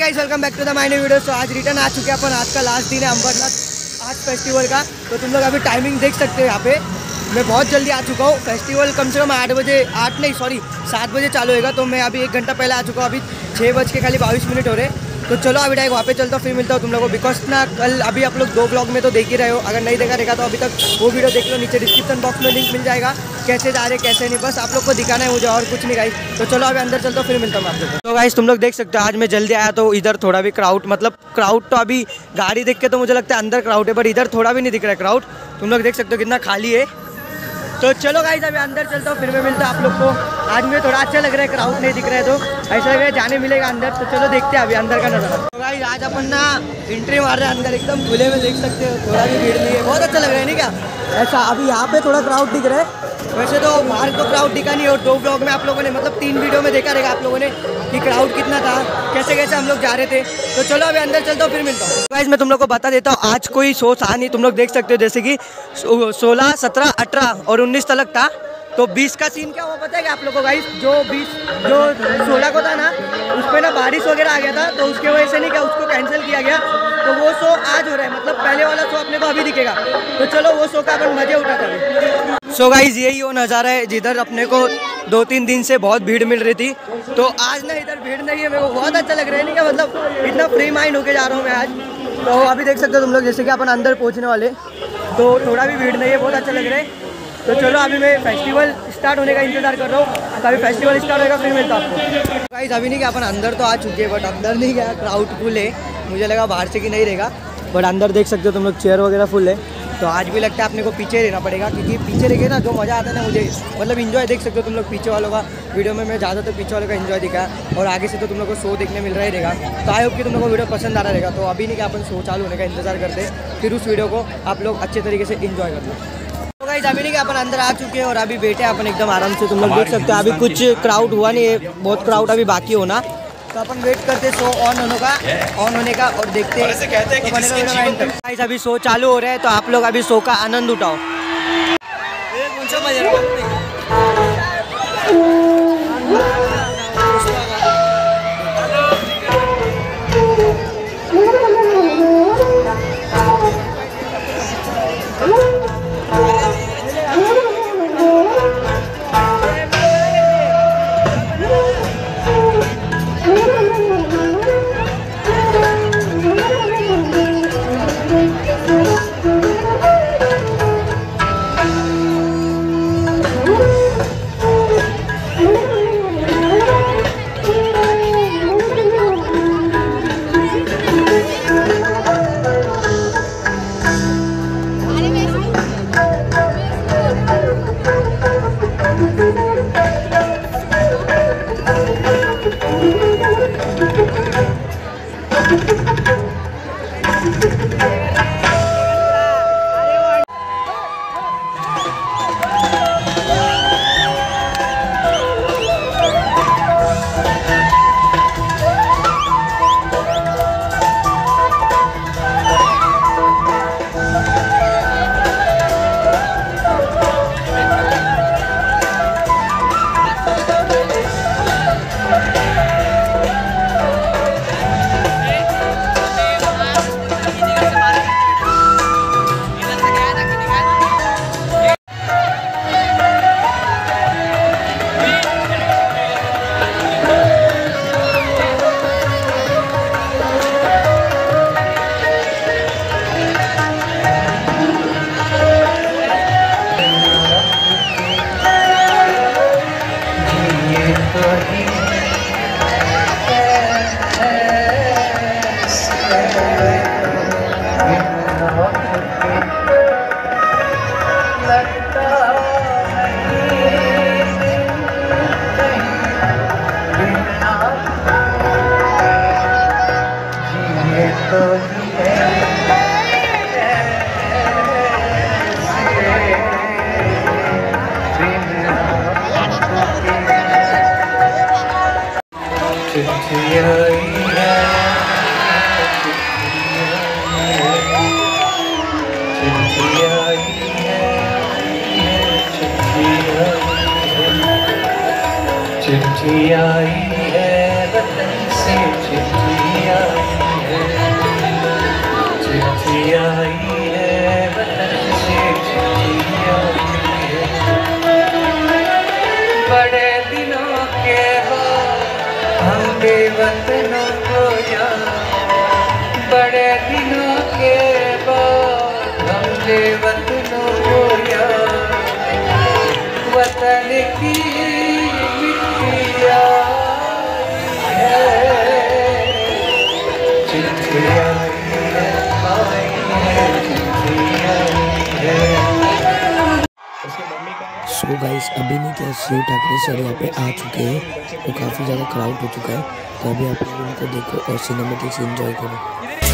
Guys welcome back to the my new video. तो आज return आ चुके हैं अपन। आज का लास्ट दिन है अम्बरनाथ आज फेस्टिवल का। तो तुम लोग अभी टाइमिंग देख सकते हो। यहाँ पे मैं बहुत जल्दी आ चुका हूँ। फेस्टिवल कम से कम 7 बजे चालू होगा। तो मैं अभी 1 घंटा पहले आ चुका हूँ। अभी 6:22 हो रहे। तो चलो अभी डायरेक्ट वहाँ पे चलता हूँ, फिर मिलता हूँ तुम लोगों को। बिकॉज ना कल अभी आप लोग 2 ब्लॉग में तो देख ही रहे हो। अगर नहीं देखा रहेगा तो अभी तक वो वीडियो देख लो, नीचे डिस्क्रिप्शन बॉक्स में लिंक मिल जाएगा। कैसे जा रहे कैसे नहीं, बस आप लोग को दिखाना है मुझे और कुछ नहीं गाइस। तो चलो अभी अंदर चलता हूँ, फिर मिलता हूँ आप लोग को। तो गाइस तुम लोग देख सकते हो आज मैं जल्दी आया तो इधर थोड़ा भी क्राउड तो अभी गाड़ी देख के तो मुझे लगता है अंदर क्राउड है, बट इधर थोड़ा भी नहीं दिख रहा है क्राउड। तुम लोग देख सकते हो कितना खाली है। तो चलो गाइस अभी अंदर चलता हूँ, फिर मैं मिलता हूँ आप लोग को। आज मुझे थोड़ा अच्छा लग रहा है, क्राउड नहीं दिख रहा है तो ऐसा लग रहा है जाने मिलेगा अंदर। तो चलो देखते हैं अभी अंदर का नज़ारा। तो गाइस आज अपन ना एंट्री मार रहे हैं अंदर, एकदम खुले में देख सकते हो, थोड़ा भी भीड़ नहीं है। बहुत अच्छा लग रहा है नहीं क्या ऐसा। अभी यहाँ पे थोड़ा क्राउड दिख रहा है, वैसे तो बाहर तो क्राउड दिखा नहीं। और 2 ब्लॉग में आप लोगों ने मतलब 3 वीडियो में देखा रहेगा आप लोगों ने कि क्राउड कितना था, कैसे कैसे हम लोग जा रहे थे। तो चलो अभी अंदर चलता हूँ, फिर मिलता हूँ। गाइस मैं तुम लोग को बता देता हूँ आज कोई शो था नहीं। तुम लोग देख सकते हो जैसे कि 16, 17, 18 और 19 तक था। तो 20 का सीन क्या हुआ पता है क्या आप लोग को गाइस? जो 16 को था ना, उस पर ना बारिश वगैरह आ गया था, तो उसके वजह से नहीं क्या उसको कैंसिल किया गया। तो वो शो आज हो रहा है, मतलब पहले वाला शो अपने को अभी दिखेगा। तो चलो वो शो का अपन मजे उठाते हैं। सो गाइस यही वो नज़ारा है जिधर अपने को 2-3 दिन से बहुत भीड़ मिल रही थी। तो आज ना इधर भीड़ नहीं है, मेरे को बहुत अच्छा लग रहा है नहीं क्या, मतलब इतना फ्री माइंड होके जा रहा हूँ मैं आज। तो अभी देख सकते हो तुम लोग जैसे कि अपन अंदर पहुँचने वाले, तो थोड़ा भी भीड़ नहीं है, बहुत अच्छा लग रहा है। तो चलो अभी मैं फेस्टिवल स्टार्ट होने का इंतजार कर रहा हूँ। तो अभी फेस्टिवल स्टार्ट होगा फिर मिलता हूँ आपको। गाइस अभी नहीं क्या अपन अंदर तो आ चुके हैं, बट अंदर नहीं गया, क्राउड फुल है। मुझे लगा बाहर से कि नहीं रहेगा, बट अंदर देख सकते हो तुम लोग चेयर वगैरह फुल है। तो आज भी लगता है अपने को पीछे रहना पड़ेगा, क्योंकि पीछे रहे ना जो मज़ा आता है ना मुझे, मतलब इन्जॉय देख सकते हो तुम लोग पीछे वालों का। वीडियो में मैं ज़्यादातर पीछे वालों का इन्जॉय दिखा, और आगे से तो तुम लोग को शो देखने मिल रहा ही रहेगा। तो आई होप कि तुम लोग को वीडियो पसंद आ रहा रहेगा। तो अभी नहीं कि अपन शो चालू होने का इंतजार करते हैं, फिर उस वीडियो को आप लोग अच्छे तरीके से इन्जॉय कर लो। तो गाइस अभी नहीं कि अपन अंदर आ चुके हैं और अभी बैठे हैं अपन एकदम आराम से। तुम लोग देख सकते हो अभी कुछ क्राउड हुआ नहीं है, बहुत क्राउड अभी बाकी होना। तो अपन वेट करते शो ऑन होने का और देखते हैं तो बनेगा। गाइस अभी शो चालू हो रहा है, तो आप लोग अभी शो का आनंद उठाओ। चिट्ठी आई है वतन से चिट्ठी आई वतनों को याद, बड़े दिनों के बाद हमने वतनों को याद, वतन की मिट्टी आई है, चिट्ठी आई है, चिट्ठी आई है। सो गाइस अभी नहीं क्या शिव ठाकरे सर यहाँ पे आ चुके हैं तो काफ़ी ज़्यादा क्राउड हो चुका है। तो अभी आप लोग उनको देखो और सिनेमैटिक्स एंजॉय करो।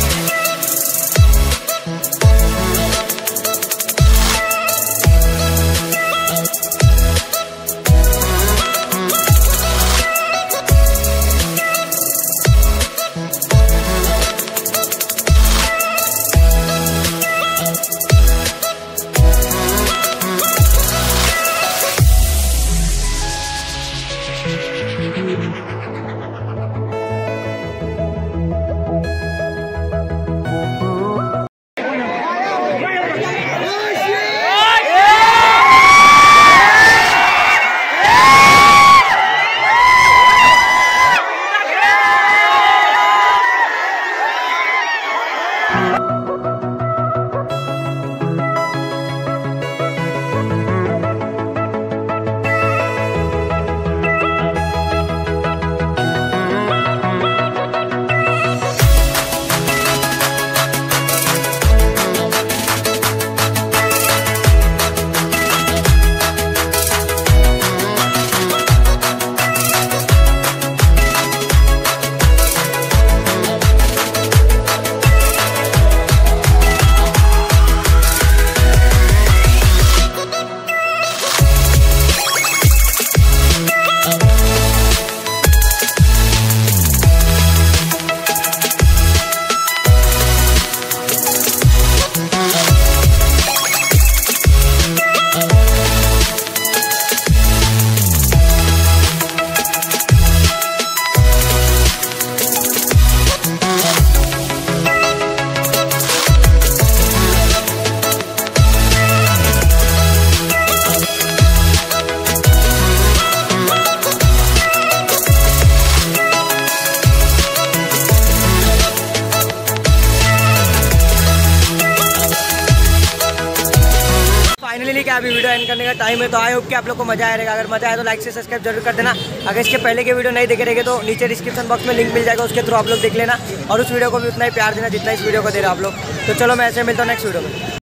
फाइनली क्या अभी वीडियो एंड करने का टाइम है। तो आई होप कि आप लोग को मजा आएगा। अगर मजा आए तो लाइक से सब्सक्राइब जरूर कर देना। अगर इसके पहले के वीडियो नहीं देखे रहेंगे तो नीचे डिस्क्रिप्शन बॉक्स में लिंक मिल जाएगा, उसके थ्रू आप लोग देख लेना और उस वीडियो को भी उतना ही प्यार देना जितना इस वीडियो को दे रहा आप लोग। तो चलो मैं ऐसे मिलता हूँ नेक्स्ट वीडियो में।